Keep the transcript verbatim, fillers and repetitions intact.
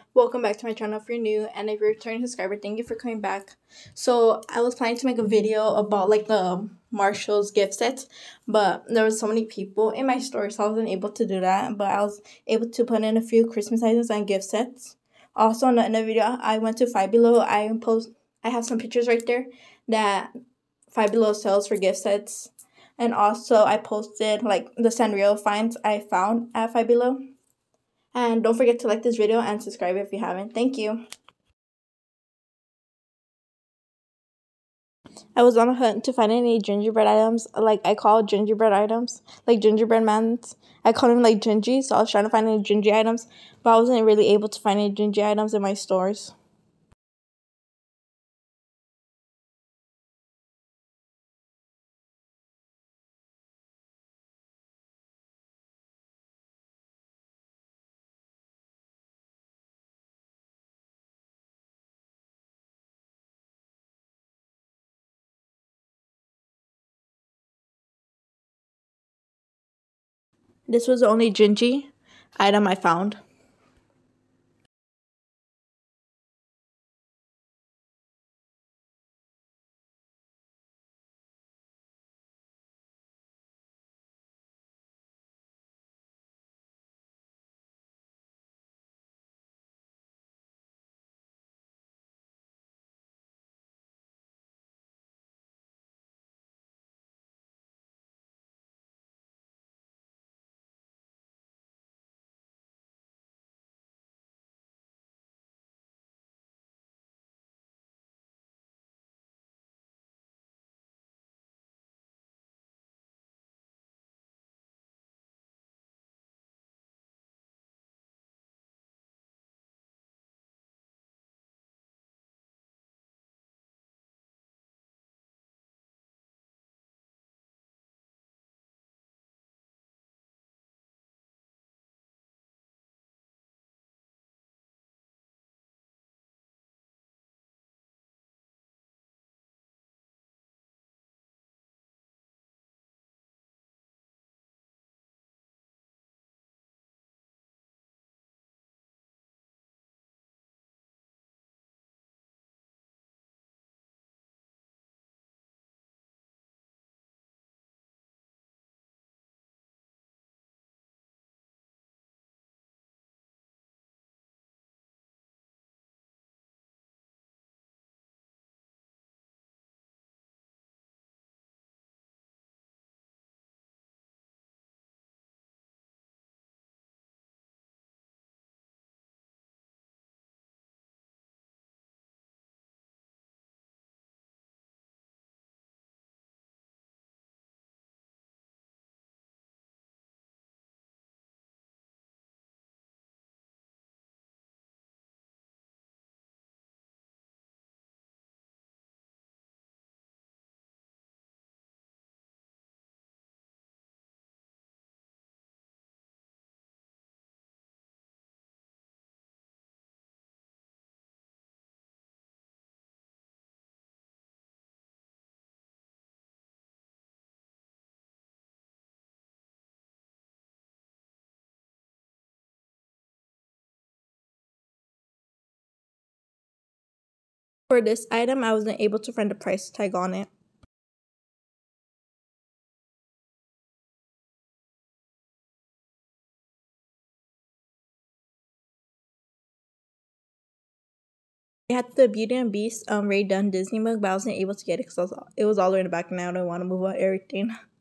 Welcome back to my channel if you're new, and if you're a returning subscriber, thank you for coming back. So I was planning to make a video about like the Marshall's gift sets, but there was so many people in my store, so I wasn't able to do that. But I was able to put in a few Christmas items and gift sets. Also, in the, in the video, I went to Five Below. I post, I have some pictures right there that Five Below sells for gift sets, and also I posted like the Sanrio finds I found at Five Below. And don't forget to like this video and subscribe if you haven't. Thank you. I was on a hunt to find any gingerbread items, like I call gingerbread items, like gingerbread mans. I call them like gingy, so I was trying to find any gingy items, but I wasn't really able to find any gingy items in my stores. This was the only gingy item I found. For this item, I wasn't able to find a price tag on it. I had the Beauty and Beast um Ray Dunn Disney mug, but I wasn't able to get it because it was all the way in the back, and I don't want to move out everything.